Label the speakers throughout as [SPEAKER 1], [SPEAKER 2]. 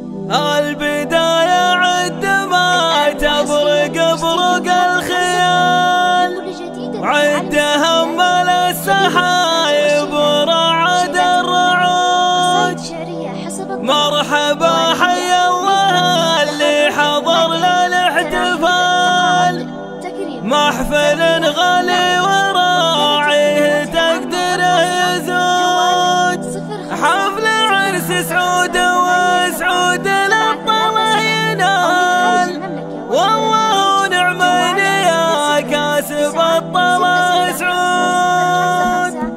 [SPEAKER 1] البداية عندما تبرق برق الخيال، عد هم السحايب ورعد الرعود. مرحبا حي الله اللي حضر للاحتفال، محفل غالي وراعيه تقدره يزود. حفل عرس سعود وسعود الابطال ينال، والله نعم يا كاسب الطلا سعود.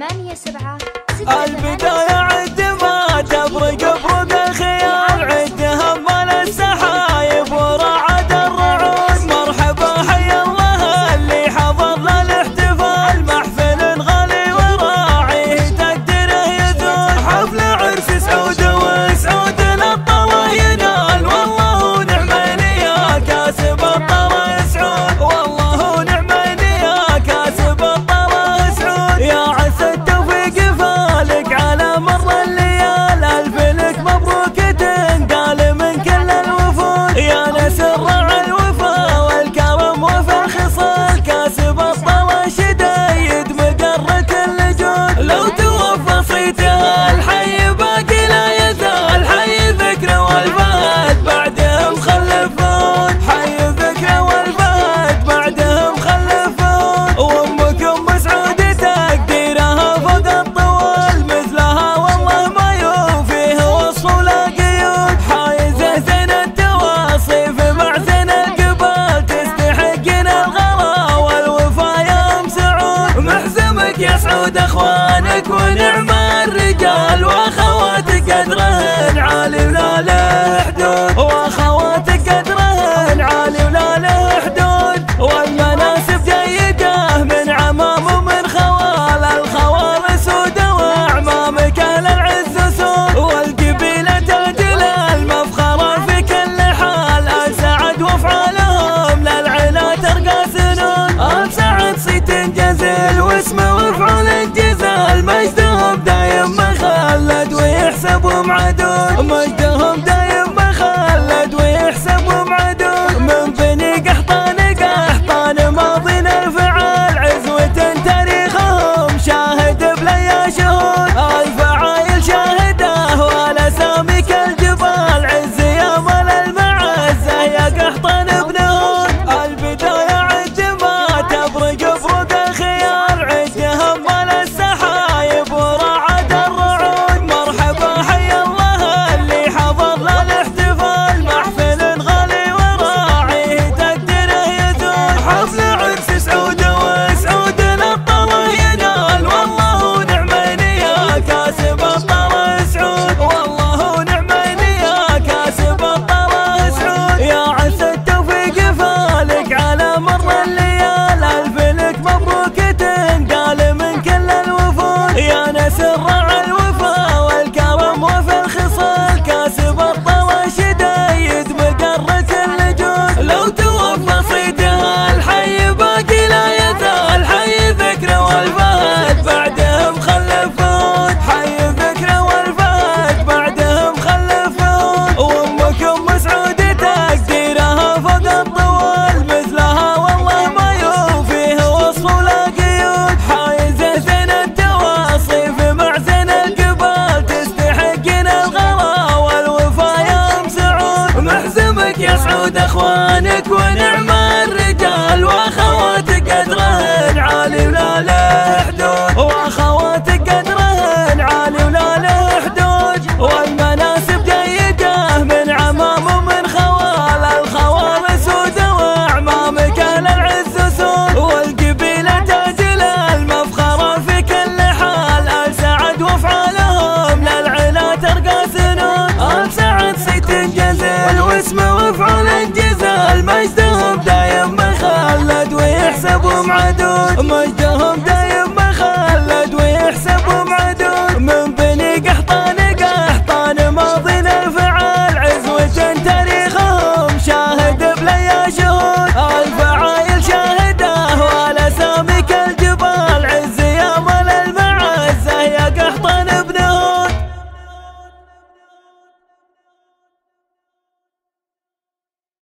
[SPEAKER 1] البداية عندما تبرق برق الخيال، عد هم السحايب ورعد الرعود. مرحبا حي الله اللي حضر للاحتفال، محفل غالي وراعيه تقدره يزول. حفل عرس سعود وسعود الابطال ينال، والله نعم يا كاسب الطلا سعود. والله نعم يا كاسب الطلا سعود. يا عسى التوفيق فالك على مر الليال، الف لك مبروك تنقال من كل الوفود. يا نسر الوفا والكرم وفي الخصال، كاسب الطلا شدايد مقر كل جود. لو توفى صيتها الحي باقي لا يزال، حي ذكرى والفهد بعدهم خلفون. حي ذكرى والفهد بعدهم خلفون. وامكم سعود تقديرها فوق الطوال، مثلها والله ما يوفيه وصف ولا قيود. حايزه زين التواصيف مع زين القبال، تستحقين الغلا والوفا يا ام سعود. محزمك يا سعود اخوانك ونعم الرجال، واخواتك قدرهن عالي ولا له حدود. واخواتك قدرهن عالي ولا له حدود. والمناسب جيده من عمام ومن خوال، الخوال سود واعمامك اهل العز سود. والقبيله تاجل المفخره في كل حال، ال سعد وافعالهم للعلا ترقى سنون. ال سعد صيت جزيل واسمه وافعال جزال، مجدهم دايم مخلد ويحسبهم عدود. مجدهم دايم مخلد ويحسبهم عدود. من بني قحطان ماضين الفعال، عزوة تاريخهم شاهد بليا شهود. الفعايل شاهده والاسامي كالجبال، عز يا مال المعزه يا قحطان بنهود. البداية عندما تبرق برق الخيال، عد هم السحايب ورعد الرعود. مرحبا حي الله اللي حضر للاحتفال، محفل غالي وراعيه تقدره يزول. حفل عرس سعود وسعود الابطال ينال، والله نعم يا كاسب الطلا سعود. والله نعم يا كاسب الطلا سعود. يا عسى التوفيق فالك على مر الليال، الف لك مبروك تنقال من كل الوفود. يا نسر الوفا والكرم وفي الخصال، كاسب الطلا شدايد مقر كل جود. لو توفى صيتها الحي باقي لا يزال، حي ذكرى والفهد بعدهم خلفون. حي ذكرى والفهد بعدهم خلفون. وامكم سعود تقديرها فوق الطوال، مثلها والله ما يوفيه وصف ولا قيود. حايزه زين التواصيف مع زين القبال، تستحقين الغلا والوفا يا ام سعود. محزمك يا سعود اخوانك ونعم الرجال، واخواتك قدرهن عالي ولا له حدود. واخواتك قدرهن عالي ولا له حدود. والمناسب جيده من عمام ومن خوال، الخوال سود واعمامك اهل العز سود. والقبيله تاجل المفخره في كل حال، ال سعد وافعالهم للعلا ترقى سنون. ال سعد صيت جزيل واسمه وافعال جزال، مجدهم دايم مخلد ويحسبهم عدود.